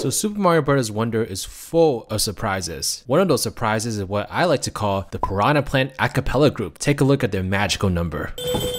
So Super Mario Bros. Wonder is full of surprises. One of those surprises is what I like to call the Piranha Plant a cappella group. Take a look at their magical number.